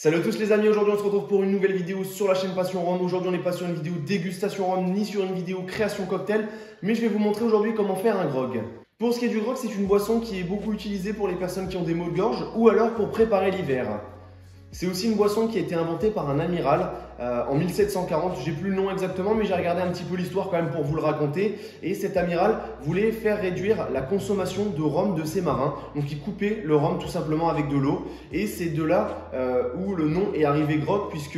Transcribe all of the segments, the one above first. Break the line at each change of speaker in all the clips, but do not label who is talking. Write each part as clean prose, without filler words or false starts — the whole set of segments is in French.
Salut à tous les amis, aujourd'hui on se retrouve pour une nouvelle vidéo sur la chaîne Passion Rhum. Aujourd'hui on n'est pas sur une vidéo dégustation rhum ni sur une vidéo création cocktail, mais je vais vous montrer aujourd'hui comment faire un grog. Pour ce qui est du grog, c'est une boisson qui est beaucoup utilisée pour les personnes qui ont des maux de gorge ou alors pour préparer l'hiver. C'est aussi une boisson qui a été inventée par un amiral en 1740, j'ai plus le nom exactement, mais j'ai regardé un petit peu l'histoire quand même pour vous le raconter. Et cet amiral voulait faire réduire la consommation de rhum de ses marins, donc il coupait le rhum tout simplement avec de l'eau. Et c'est de là où le nom est arrivé grog, puisque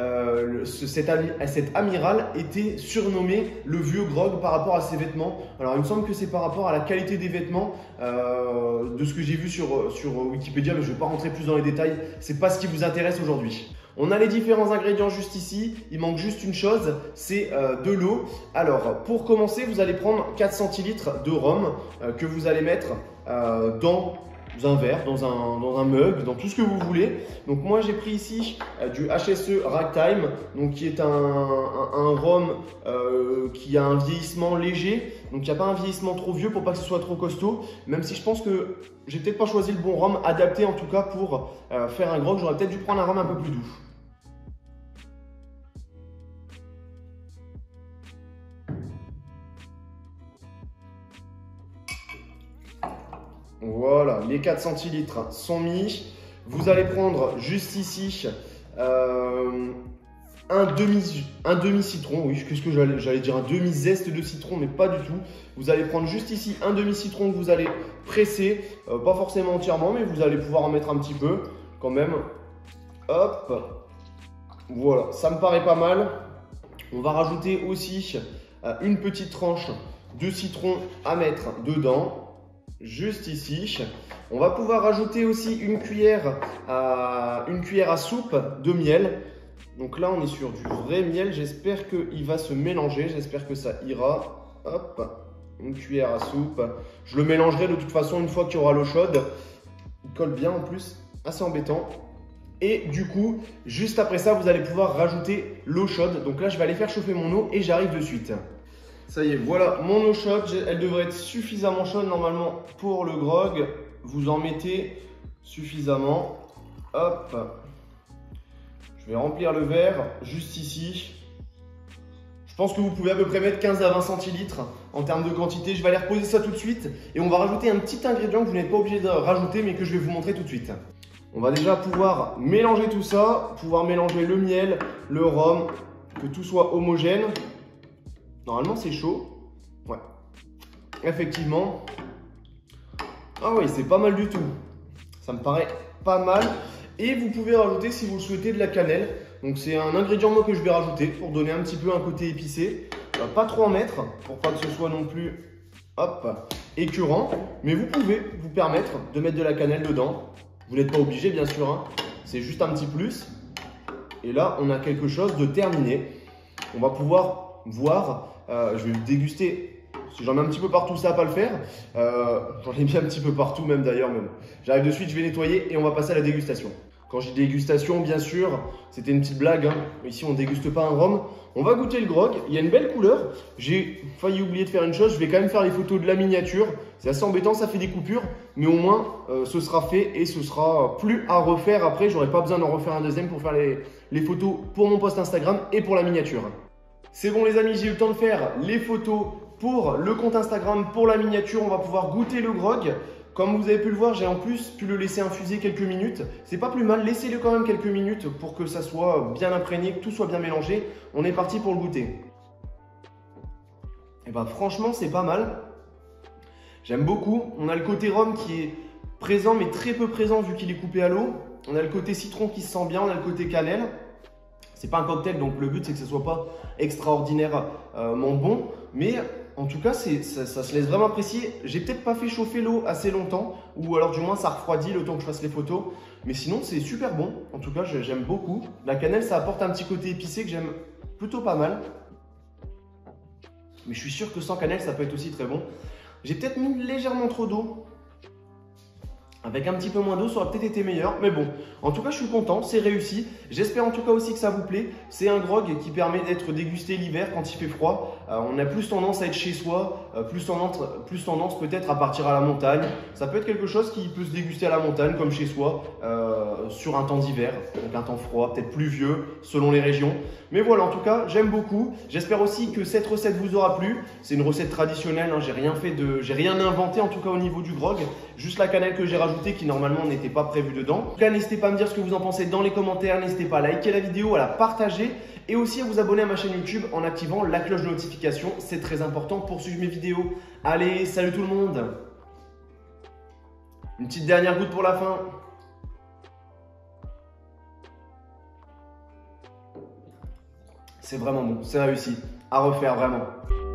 cet amiral était surnommé le vieux grog par rapport à ses vêtements. Alors il me semble que c'est par rapport à la qualité des vêtements, de ce que j'ai vu sur Wikipédia, mais je ne vais pas rentrer plus dans les détails, c'est pas ce qui vous intéresse aujourd'hui. On a les différents ingrédients juste ici, il manque juste une chose, c'est de l'eau. Alors pour commencer, vous allez prendre 4 centilitres de rhum que vous allez mettre dans un verre, dans un mug, dans tout ce que vous voulez. Donc moi j'ai pris ici du HSE Ragtime, donc qui est un rhum qui a un vieillissement léger, donc il n'y a pas un vieillissement trop vieux pour pas que ce soit trop costaud, même si je pense que j'ai peut-être pas choisi le bon rhum adapté en tout cas pour faire un grog. J'aurais peut-être dû prendre un rhum un peu plus doux. Voilà, les 4 centilitres sont mis. Vous allez prendre juste ici un demi citron, oui, qu'est-ce que j'allais dire, un demi zeste de citron, mais pas du tout. Vous allez prendre juste ici un demi citron que vous allez presser, pas forcément entièrement, mais vous allez pouvoir en mettre un petit peu quand même. Hop, voilà, ça me paraît pas mal. On va rajouter aussi une petite tranche de citron à mettre dedans. Juste ici, on va pouvoir rajouter aussi une cuillère à soupe de miel. Donc là, on est sur du vrai miel. J'espère qu'il va se mélanger. J'espère que ça ira. Hop, une cuillère à soupe. Je le mélangerai de toute façon une fois qu'il y aura l'eau chaude. Il colle bien en plus, assez embêtant. Et du coup, juste après ça, vous allez pouvoir rajouter l'eau chaude. Donc là, je vais aller faire chauffer mon eau et j'arrive de suite. Ça y est, voilà mon eau chaude, elle devrait être suffisamment chaude normalement pour le grog. Vous en mettez suffisamment. Hop. Je vais remplir le verre juste ici. Je pense que vous pouvez à peu près mettre 15 à 20 centilitres en termes de quantité. Je vais aller reposer ça tout de suite et on va rajouter un petit ingrédient que vous n'êtes pas obligé de rajouter mais que je vais vous montrer tout de suite. On va déjà pouvoir mélanger tout ça, pouvoir mélanger le miel, le rhum, que tout soit homogène. Normalement, c'est chaud. Ouais. Effectivement. Ah oui, c'est pas mal du tout. Ça me paraît pas mal. Et vous pouvez rajouter, si vous le souhaitez, de la cannelle. Donc, c'est un ingrédient moi que je vais rajouter pour donner un petit peu un côté épicé. Pas trop en mettre pour pas que ce soit non plus hop, écœurant. Mais vous pouvez vous permettre de mettre de la cannelle dedans. Vous n'êtes pas obligé, bien sûr. Hein. C'est juste un petit plus. Et là, on a quelque chose de terminé. On va pouvoir voir. Je vais le déguster. Si j'en mets un petit peu partout, ça va pas le faire. J'en ai mis un petit peu partout même d'ailleurs. J'arrive de suite, je vais nettoyer et on va passer à la dégustation. Quand je dis dégustation, bien sûr, c'était une petite blague. Hein. Ici, on ne déguste pas un rhum. On va goûter le grog. Il y a une belle couleur. J'ai failli oublier de faire une chose. Je vais quand même faire les photos de la miniature. C'est assez embêtant, ça fait des coupures. Mais au moins, ce sera fait et ce sera plus à refaire après. J'aurai pas besoin d'en refaire un deuxième pour faire les photos pour mon post Instagram et pour la miniature. C'est bon les amis, j'ai eu le temps de faire les photos pour le compte Instagram, pour la miniature. On va pouvoir goûter le grog. Comme vous avez pu le voir, j'ai en plus pu le laisser infuser quelques minutes. C'est pas plus mal, laissez-le quand même quelques minutes pour que ça soit bien imprégné, que tout soit bien mélangé. On est parti pour le goûter. Et ben franchement, c'est pas mal. J'aime beaucoup. On a le côté rhum qui est présent, mais très peu présent vu qu'il est coupé à l'eau. On a le côté citron qui se sent bien, on a le côté cannelle. C'est pas un cocktail, donc le but c'est que ce soit pas extraordinairement bon, mais en tout cas ça se laisse vraiment apprécier. J'ai peut-être pas fait chauffer l'eau assez longtemps, ou alors du moins ça refroidit le temps que je fasse les photos, mais sinon c'est super bon. En tout cas j'aime beaucoup. La cannelle ça apporte un petit côté épicé que j'aime plutôt pas mal, mais je suis sûr que sans cannelle ça peut être aussi très bon. J'ai peut-être mis légèrement trop d'eau. Avec un petit peu moins d'eau, ça aurait peut-être été meilleur. Mais bon, en tout cas, je suis content, c'est réussi. J'espère en tout cas aussi que ça vous plaît. C'est un grog qui permet d'être dégusté l'hiver quand il fait froid. On a plus tendance à être chez soi, plus tendance peut-être à partir à la montagne. Ça peut être quelque chose qui peut se déguster à la montagne comme chez soi sur un temps d'hiver, donc un temps froid, peut-être pluvieux selon les régions. Mais voilà, en tout cas, j'aime beaucoup. J'espère aussi que cette recette vous aura plu. C'est une recette traditionnelle, hein. J'ai rien inventé en tout cas au niveau du grog. Juste la cannelle que j'ai rajoutée qui normalement n'était pas prévue dedans. En tout cas, n'hésitez pas à me dire ce que vous en pensez dans les commentaires. N'hésitez pas à liker la vidéo, à la partager et aussi à vous abonner à ma chaîne YouTube en activant la cloche de notification. C'est très important pour suivre mes vidéos. Allez, salut tout le monde! Une petite dernière goutte pour la fin. C'est vraiment bon, c'est réussi. À refaire vraiment.